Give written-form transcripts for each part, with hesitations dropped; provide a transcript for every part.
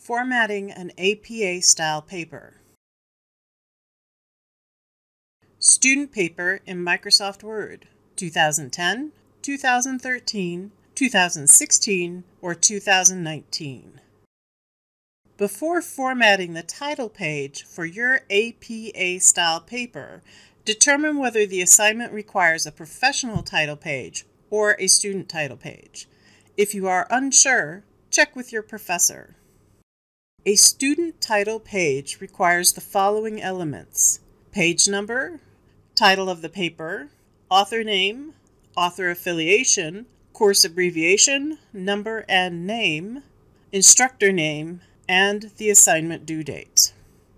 Formatting an APA-style paper. Student paper in Microsoft Word, 2010, 2013, 2016, or 2019. Before formatting the title page for your APA-style paper, determine whether the assignment requires a professional title page or a student title page. If you are unsure, check with your professor. A student title page requires the following elements: page number, title of the paper, author name, author affiliation, course abbreviation, number and name, instructor name, and the assignment due date.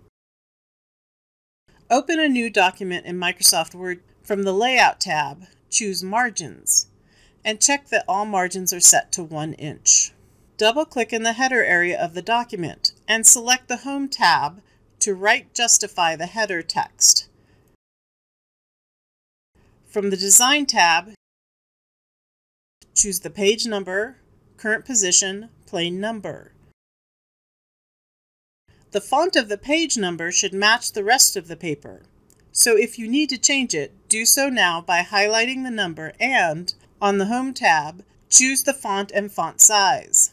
Open a new document in Microsoft Word. From the Layout tab, choose Margins, and check that all margins are set to 1 inch. Double-click in the header area of the document and select the Home tab to justify the header text. From the Design tab, choose the page number, current position, plain number. The font of the page number should match the rest of the paper, so if you need to change it, do so now by highlighting the number and, on the Home tab, choose the font and font size.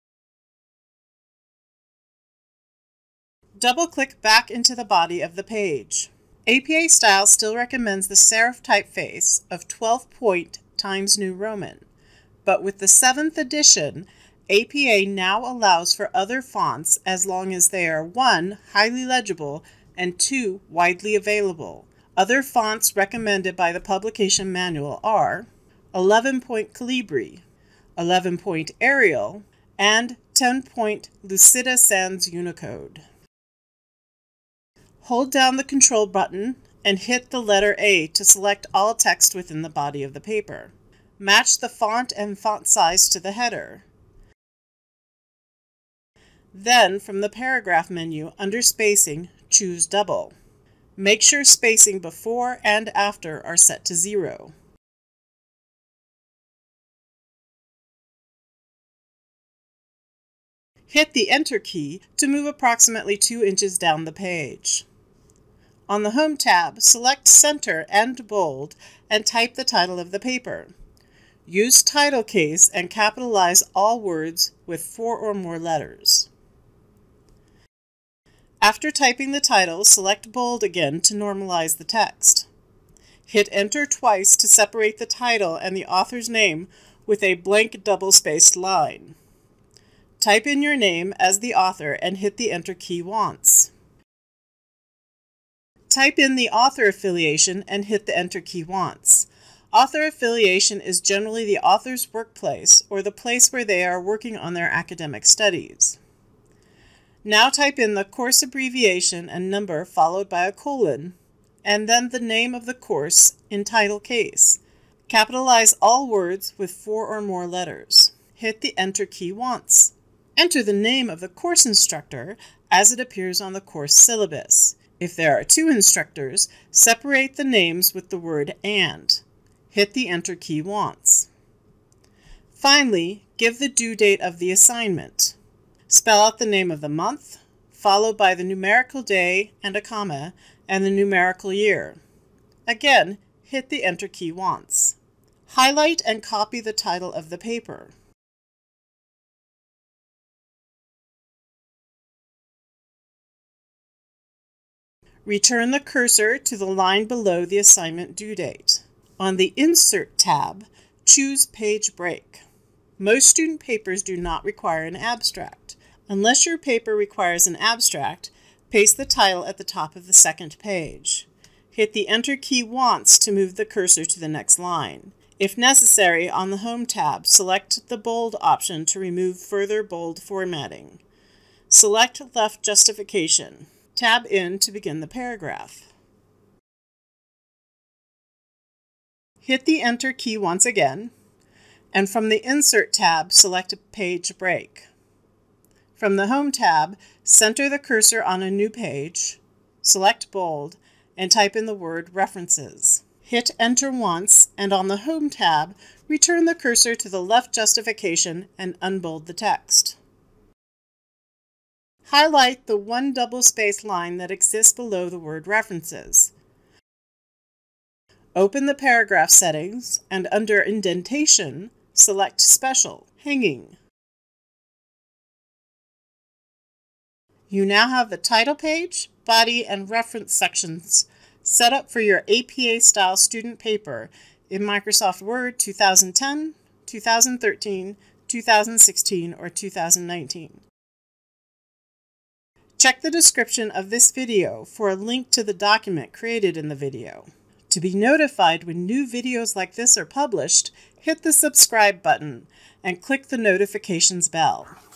Double-click back into the body of the page. APA Style still recommends the serif typeface of 12-point Times New Roman, but with the 7th edition, APA now allows for other fonts as long as they are 1. Highly legible and 2. Widely available. Other fonts recommended by the publication manual are 11-point Calibri, 11-point Arial, and 10-point Lucida Sans Unicode. Hold down the Control button and hit the letter A to select all text within the body of the paper. Match the font and font size to the header. Then, from the Paragraph menu, under Spacing, choose Double. Make sure spacing before and after are set to 0. Hit the Enter key to move approximately 2 inches down the page. On the Home tab, select Center and Bold and type the title of the paper. Use title case and capitalize all words with 4 or more letters. After typing the title, select Bold again to normalize the text. Hit Enter twice to separate the title and the author's name with a blank double-spaced line. Type in your name as the author and hit the Enter key once. Type in the author affiliation and hit the Enter key once. Author affiliation is generally the author's workplace or the place where they are working on their academic studies. Now type in the course abbreviation and number followed by a colon, and then the name of the course in title case. Capitalize all words with 4 or more letters. Hit the Enter key once. Enter the name of the course instructor as it appears on the course syllabus. If there are 2 instructors, separate the names with the word "and". Hit the Enter key once. Finally, give the due date of the assignment. Spell out the name of the month, followed by the numerical day and a comma, and the numerical year. Again, hit the Enter key once. Highlight and copy the title of the paper. Return the cursor to the line below the assignment due date. On the Insert tab, choose Page Break. Most student papers do not require an abstract. Unless your paper requires an abstract, paste the title at the top of the 2nd page. Hit the Enter key once to move the cursor to the next line. If necessary, on the Home tab, select the Bold option to remove further bold formatting. Select Left Justification. Tab in to begin the paragraph. Hit the Enter key once again, and from the Insert tab, select Page Break. From the Home tab, center the cursor on a new page, select Bold, and type in the word References. Hit Enter once, and on the Home tab, return the cursor to the left justification and unbold the text. Highlight the one double-space line that exists below the word references. Open the paragraph settings and under Indentation, select Special, Hanging. You now have the title page, body, and reference sections set up for your APA-style student paper in Microsoft Word 2010, 2013, 2016, or 2019. Check the description of this video for a link to the document created in the video. To be notified when new videos like this are published, hit the subscribe button and click the notifications bell.